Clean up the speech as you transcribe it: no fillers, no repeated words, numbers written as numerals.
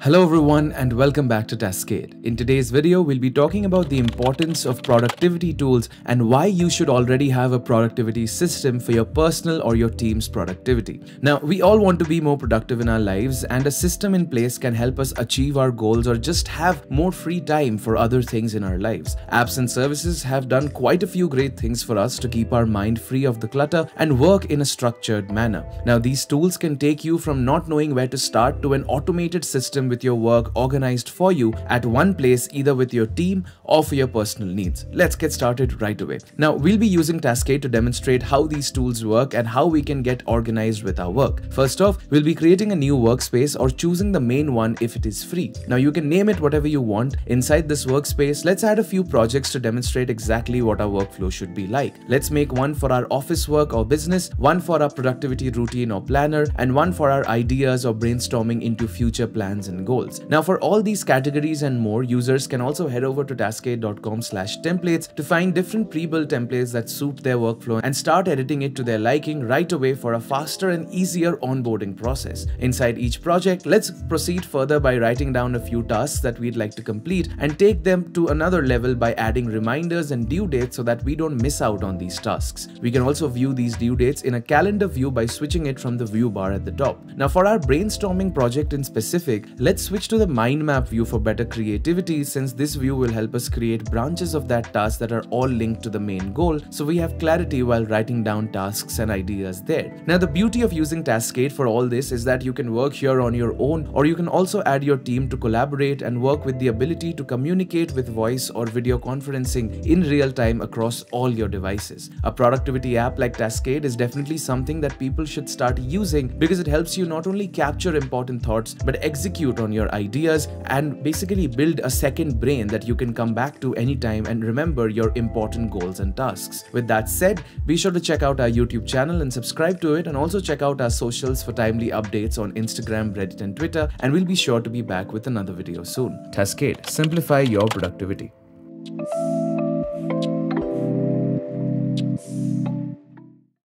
Hello everyone and welcome back to Taskade. In today's video, we'll be talking about the importance of productivity tools and why you should already have a productivity system for your personal or your team's productivity. Now, we all want to be more productive in our lives, and a system in place can help us achieve our goals or just have more free time for other things in our lives. Apps and services have done quite a few great things for us to keep our mind free of the clutter and work in a structured manner. Now, these tools can take you from not knowing where to start to an automated system with your work organized for you at one place, either with your team or for your personal needs. Let's get started right away. Now, we'll be using Taskade to demonstrate how these tools work and how we can get organized with our work. First off, we'll be creating a new workspace or choosing the main one if it is free. Now, you can name it whatever you want. Inside this workspace, let's add a few projects to demonstrate exactly what our workflow should be like. Let's make one for our office work or business, one for our productivity routine or planner, and one for our ideas or brainstorming into future plans and goals. Now, for all these categories and more, users can also head over to taskade.com/templates to find different pre-built templates that suit their workflow and start editing it to their liking right away for a faster and easier onboarding process. Inside each project, let's proceed further by writing down a few tasks that we'd like to complete and take them to another level by adding reminders and due dates so that we don't miss out on these tasks. We can also view these due dates in a calendar view by switching it from the view bar at the top. Now, for our brainstorming project in specific, let's switch to the mind map view for better creativity, since this view will help us create branches of that task that are all linked to the main goal, so we have clarity while writing down tasks and ideas there. Now, the beauty of using Taskade for all this is that you can work here on your own, or you can also add your team to collaborate and work with the ability to communicate with voice or video conferencing in real time across all your devices. A productivity app like Taskade is definitely something that people should start using because it helps you not only capture important thoughts but execute on your ideas and basically build a second brain that you can come back to anytime and remember your important goals and tasks. With that said, be sure to check out our YouTube channel and subscribe to it, and also check out our socials for timely updates on Instagram, Reddit and Twitter, and we'll be sure to be back with another video soon. Taskade, simplify your productivity.